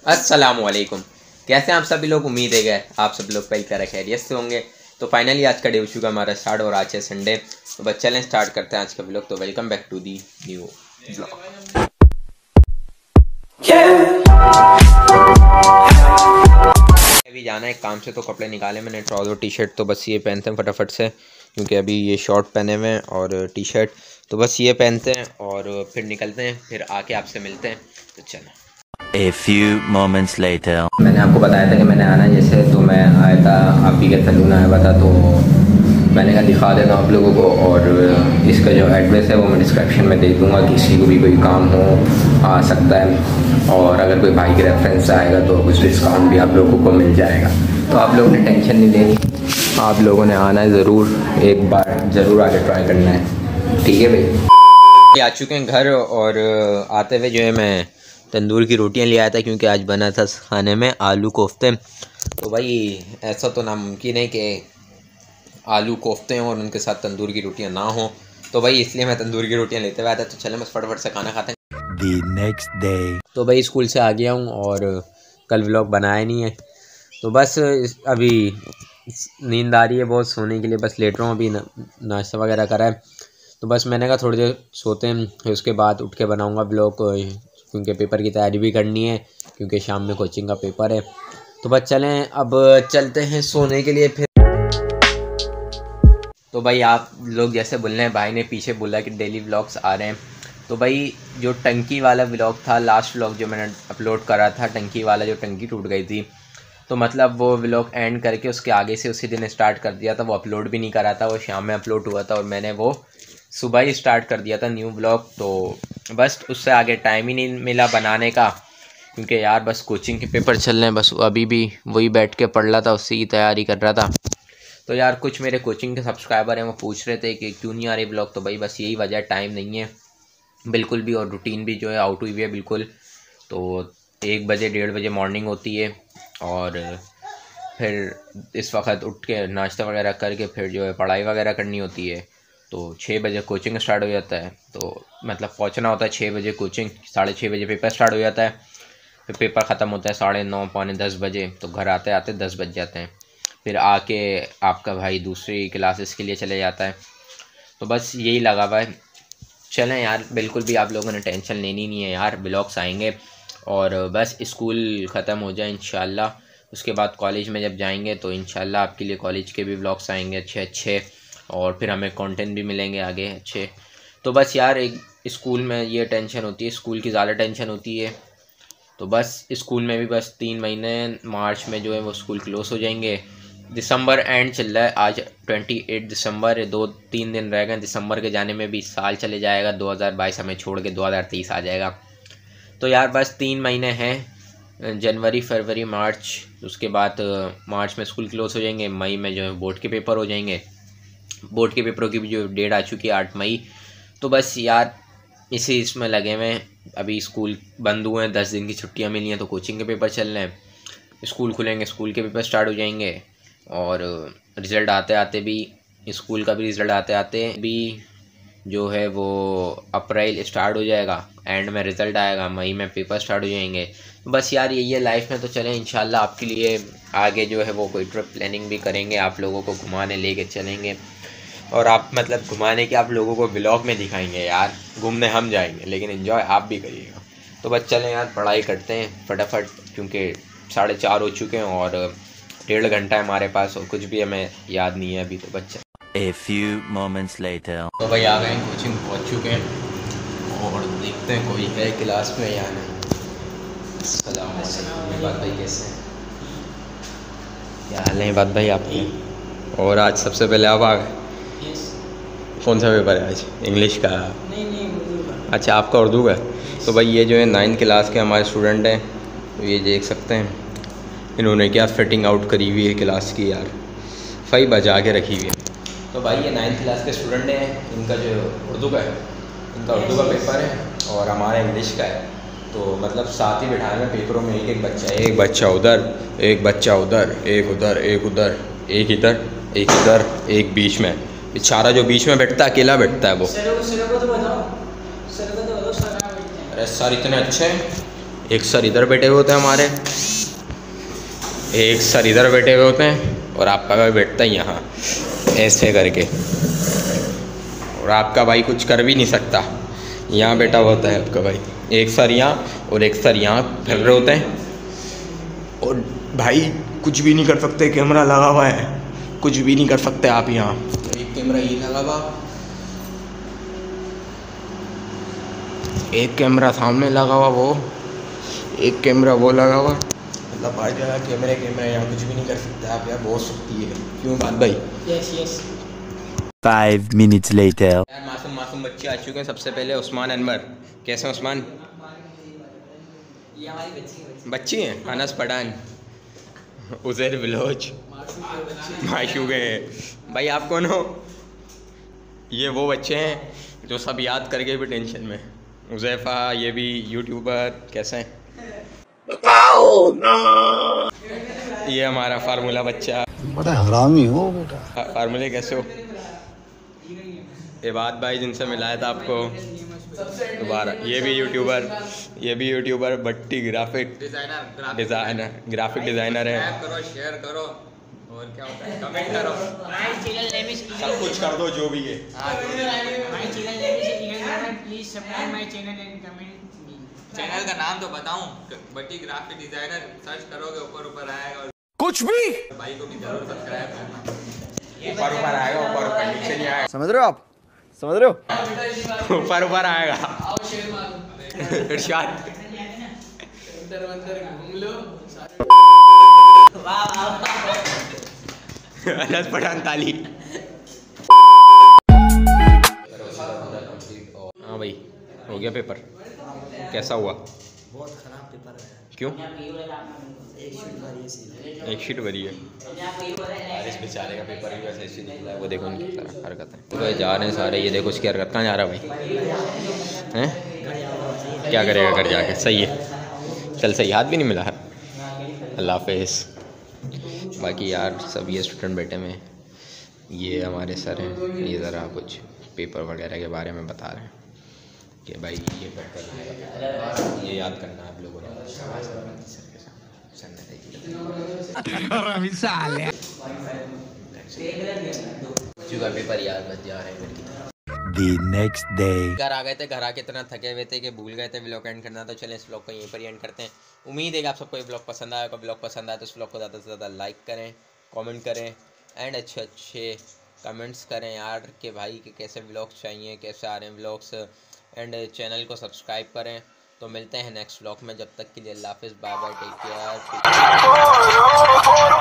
अस्सलामुअलैकुम। कैसे हैं आप सभी लोग? उम्मीद है गए आप सब लोग पहली तरह खैरियत से होंगे। तो फाइनली आज का डे हो चुका हमारा स्टार्ट और आज है संडे। तो बस चलें स्टार्ट करते हैं आज का व्लॉग। तो welcome back to the new vlog. अभी जाना है काम से, तो कपड़े निकाले मैंने, ट्राउज़र टी शर्ट। तो बस ये पहनते हैं फटाफट से, क्योंकि अभी ये शॉर्ट पहने हुए हैं और टी शर्ट। तो बस ये पहनते हैं और फिर निकलते हैं, फिर आके आपसे मिलते हैं। तो चलो। A few moments later. मैंने आपको बताया था कि मैंने आना जैसे, तो मैं आया था, आप ही के सलून आया हुआ था। तो मैंने कहा दिखा देता हूँ आप लोगों को, और इसका जो एड्रेस है वो मैं डिस्क्रिप्शन में दे दूँगा। किसी को भी कोई काम हो आ सकता है, और अगर कोई भाई के रेफरेंस से आएगा तो कुछ डिस्काउंट भी आप लोगों को मिल जाएगा। तो आप लोगों ने टेंशन नहीं लेनी, आप लोगों ने आना है ज़रूर, एक बार ज़रूर आके ट्राई करना है, ठीक है भाई। आ चुके हैं घर, और आते हुए जो है मैं तंदूर की रोटियां ले आया था, क्योंकि आज बना था खाने में आलू कोफ्ते। तो भाई ऐसा तो नामुमकिन है कि आलू कोफ्ते हों और उनके साथ तंदूर की रोटियां ना हो। तो भाई इसलिए मैं तंदूर की रोटियां लेते हुए आया था। तो चले बस फटाफट से खाना खाते हैं। The next day. तो भाई स्कूल से आ गया हूँ और कल व्लॉग बनाया नहीं है, तो बस अभी नींद आ रही है बहुत, सोने के लिए बस लेट रहा हूँ। अभी नाश्ता वगैरह करा है, तो बस मैंने कहा थोड़ी देर सोते हैं, फिर उसके बाद उठ के बनाऊँगा व्लॉग, क्योंकि पेपर की तैयारी भी करनी है, क्योंकि शाम में कोचिंग का पेपर है। तो बस चलें, अब चलते हैं सोने के लिए फिर। तो भाई आप लोग जैसे बोल रहे हैं, भाई ने पीछे बोला कि डेली व्लॉग्स आ रहे हैं। तो भाई जो टंकी वाला व्लॉग था, लास्ट व्लॉग जो मैंने अपलोड करा था, टंकी वाला, जो टंकी टूट गई थी, तो मतलब वो व्लॉग एंड करके उसके आगे से उसी दिन स्टार्ट कर दिया था। वो अपलोड भी नहीं करा था, वो शाम में अपलोड हुआ था, और मैंने वो सुबह ही स्टार्ट कर दिया था न्यू व्लॉग। तो बस उससे आगे टाइम ही नहीं मिला बनाने का, क्योंकि यार बस कोचिंग के पेपर चल रहे हैं, बस अभी भी वही बैठ के पढ़ रहा था, उसी की तैयारी कर रहा था। तो यार कुछ मेरे कोचिंग के सब्सक्राइबर हैं, वो पूछ रहे थे कि क्यों नहीं आ रही व्लॉग। तो भाई बस यही वजह, टाइम नहीं है बिल्कुल भी, और रूटीन भी जो है आउट हुई है बिल्कुल। तो 1 बजे 1:30 बजे मॉर्निंग होती है, और फिर इस वक्त उठ के नाश्ता वगैरह करके फिर जो है पढ़ाई वगैरह करनी होती है। तो 6 बजे कोचिंग स्टार्ट हो जाता है, तो मतलब पहुंचना होता है 6 बजे कोचिंग, 6:30 बजे पेपर स्टार्ट हो जाता है। फिर पेपर ख़त्म होता है 9:30 पौने 10 बजे, तो घर आते आते 10 बज जाते हैं। फिर आके आपका भाई दूसरी क्लासेस के लिए चले जाता है। तो बस यही लगा हुआ है। चलें यार, बिल्कुल भी आप लोगों ने टेंशन लेनी नहीं है यार, ब्लॉग्स आएंगे, और बस स्कूल ख़त्म हो जाए इंशाल्लाह, उसके बाद कॉलेज में जब जाएंगे तो इंशाल्लाह आपके लिए कॉलेज के भी ब्लॉग्स आएंगे अच्छे अच्छे, और फिर हमें कंटेंट भी मिलेंगे आगे अच्छे। तो बस यार एक स्कूल में ये टेंशन होती है, स्कूल की ज़्यादा टेंशन होती है। तो बस स्कूल में भी बस 3 महीने, मार्च में जो है वो स्कूल क्लोज़ हो जाएंगे। दिसंबर एंड चल रहा है, आज 28 दिसंबर है, 2-3 दिन रह गए दिसंबर के जाने में भी, साल चले जाएगा 2022 हमें छोड़ के 2023 आ जाएगा। तो यार बस 3 महीने हैं, जनवरी फरवरी मार्च, उसके बाद मार्च में स्कूल क्लोज़ हो जाएंगे, मई में जो है बोर्ड के पेपर हो जाएंगे। बोर्ड के पेपरों की भी जो डेट आ चुकी है 8 मई। तो बस यार इसी इसमें लगे हुए हैं। अभी स्कूल बंद हुए हैं, 10 दिन की छुट्टियां मिली हैं, तो कोचिंग के पेपर चल रहे हैं। स्कूल खुलेंगे, स्कूल के पेपर स्टार्ट हो जाएंगे, और रिज़ल्ट आते आते भी, स्कूल का भी रिज़ल्ट आते आते भी जो है वो अप्रैल स्टार्ट हो जाएगा, एंड में रिज़ल्ट आएगा, मई में पेपर स्टार्ट हो जाएंगे। बस यार यही है लाइफ में। तो चलें इंशाल्लाह आपके लिए आगे जो है वो कोई ट्रिप प्लानिंग भी करेंगे, आप लोगों को घुमाने लेके चलेंगे, और आप मतलब घुमाने के आप लोगों को व्लॉग में दिखाएंगे यार। घूमने हम जाएंगे, लेकिन एंजॉय आप भी करिएगा। तो बस चलें यार, पढ़ाई करते हैं फटाफट, क्योंकि 4:30 हो चुके हैं और 1.5 घंटा है हमारे पास, और कुछ भी हमें याद नहीं है अभी। तो बच्चा A few moments later. तो भाई आ गए, कोचिंग पहुंच चुके हैं, और देखते हैं कोई है क्लास में या नहीं। सलाम अलैकुम बात भाई, कैसे हैं? क्या हाल है बात भाई आपके? और आज सबसे पहले आप आ गए। कौन सा पेपर है आज? इंग्लिश का? नहीं उर्दू का। अच्छा, आपका उर्दू का। तो भाई ये जो है 9th क्लास के हमारे स्टूडेंट हैं, तो ये देख सकते हैं इन्होंने क्या फिटिंग आउट करी हुई है क्लास की यार, फई बजा के रखी हुई है। तो भाई ये 9th क्लास के स्टूडेंट हैं, इनका जो उर्दू का है, इनका उर्दू का पेपर है, और हमारा इंग्लिश का है। तो मतलब साथ ही बिठाए में पेपरों में एक बच्चा, एक बच्चा उधर, एक बच्चा उधर, एक उधर, एक उधर, एक इधर, एक इधर, एक बीच में। बेचारा जो बीच में बैठता है अकेला बैठता है वो। सर को तो बताओ, सर अरे सर इतने अच्छे हैं, एक सर इधर बैठे हुए होते हैं हमारे, एक सर इधर बैठे हुए होते हैं और आपका भाई बैठता है यहाँ ऐसे करके, और आपका भाई कुछ कर भी नहीं सकता, यहाँ बैठा होता है आपका भाई। एक सर यहाँ और एक सर यहाँ फिर रहे होते हैं, और भाई कुछ भी नहीं कर सकते, कैमरा लगा हुआ है, कुछ भी नहीं कर सकते आप यहाँ। तो एक कैमरा ये लगा हुआ, एक कैमरा सामने लगा हुआ, वो एक कैमरा वो लगा हुआ, मतलब हर जगह कैमरे यहाँ कुछ भी नहीं कर सकते आप, यार बहुत शक्ति है। क्यों बात भाई? Yes yes. 5 minutes later. यार मासूम बच्चे आ चुके हैं। सबसे पहले उस्मान अनवर, कैसे हैं उस्मान? ये हमारी बच्ची हैं। अनस पठान, उज़ैर बिलोच, माशूक हैं। भाई आप कौन हो? ये वो बच्चे हैं जो सब याद करके भी टेंशन में। उज़ैफ़ा, ये भी यूट्यूबर, कैसे हैं? ये हमारा फार्मूला बच्चा। बड़ा हरामी हो बेटा। फार्मूले कैसे हो? इबाद भाई जिनसे मिलाया था आपको दोबारा, ये भी यूट्यूबर बट्टी ग्राफिक डिज़ाइनर है। करो, शेयर करो, और क्या होता है, कमेंट करो, सब कुछ कर दो जो भी है। चैनल का नाम तो बताऊं, बट्टी ग्राफिक डिजाइनर, सर्च करोगे ऊपर आएगा, और कुछ भी भाई को भी जरूर सब्सक्राइब करना। ऊपर आएगा, ऊपर नीचे नहीं आएगा, समझ रहे हो आप? समझ रहे हो? ऊपर आएगा। इरशाद अनस पठान ताली। हाँ भाई, हो गया पेपर? कैसा हुआ? बहुत खराब पेपर है। क्यों? एक शीट भरी है। इस बेचारे का पेपर भी वैसे ऐसे निकला है, वो देखो उनकी तरह हरकत है। तो जा रहे हैं सारे, ये देखो उसकी हरकत। कहाँ जा रहा भाई? हैं क्या करेगा घर जाके? सही है, चल सही, हाथ भी नहीं मिला। अल्लाह हाफिज़। बाकी यार सब ये स्टूडेंट बैठे में, ये हमारे सर हैं, ये ज़रा कुछ पेपर वगैरह के बारे में बता रहे हैं कि भाई ये कट करना है, ये याद करना है आप लोगों ने। का पेपर याद मत जा रहे हैं। The next day. घर आ गए थे, घर आके इतना थके हुए थे कि भूल गए थे व्लॉग एंड करना। तो चलें इस व्लॉग को यहीं पर एंड करते हैं। उम्मीद है कि आप सबको ये व्लॉग पसंद आया। अगर व्लॉग पसंद आया तो इस व्लॉग को ज़्यादा से ज़्यादा लाइक करें, कमेंट करें एंड अच्छे कमेंट्स करें यार कि भाई कि कैसे व्लॉग्स चाहिए, कैसे आ रहे हैं व्लॉग्स, एंड चैनल को सब्सक्राइब करें। तो मिलते हैं नेक्स्ट व्लॉग में, जब तक के लिए अल्लाह हाफिज़, बाय बाय, टेक केयर।